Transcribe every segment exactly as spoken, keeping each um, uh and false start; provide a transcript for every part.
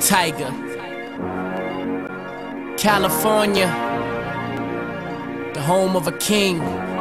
Tiger, California, the home of a king,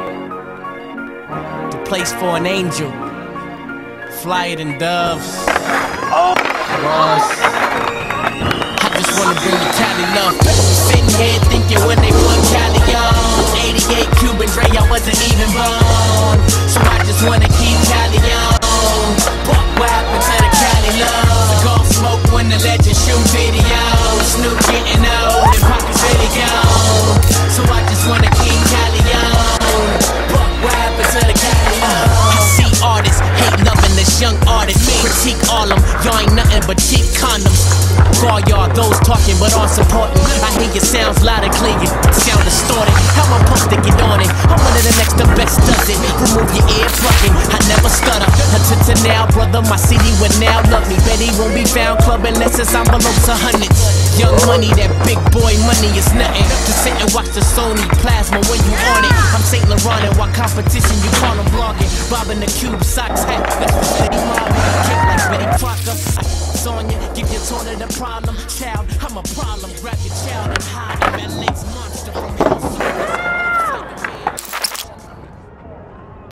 the place for an angel, flyer than doves. Ross. I just wanna bring the Cali love. Sitting here thinking when they put Cali on, eighty-eight Cuban Dre, I wasn't even born. So I just wanna keep Cali on. But what happened to the Cali love? Cigar smoke when the legend shoot videos. Snoop getting old and pockets really gone. So I just wanna keep Cali on. But what happened to the Cali love? I see artists hate loving this young artist. Critique all them, y'all ain't nothing but cheap condoms. For all y'all, those talking but aren't supporting, I hear your sounds loud and clear, you sound distorted. How I'm supposed to get on it? I'm one of the next, the best does it. Remove your ear plugging, I never stutter. Until to now, brother, my C D would now love me. Bet he won't be found club unless it's envelopes of hundreds. Young money, that big boy money is nothing. Just sit and watch the Sony plasma when you on it. I'm Saint Laurent and what competition you call them blogging. Bobbing the cube, socks, hat, that's what City Marvin. Kick like Betty Crocker. I on you, give your tone to the problem. Child, I'm a problem. Grab your child and hide him. That lace monster from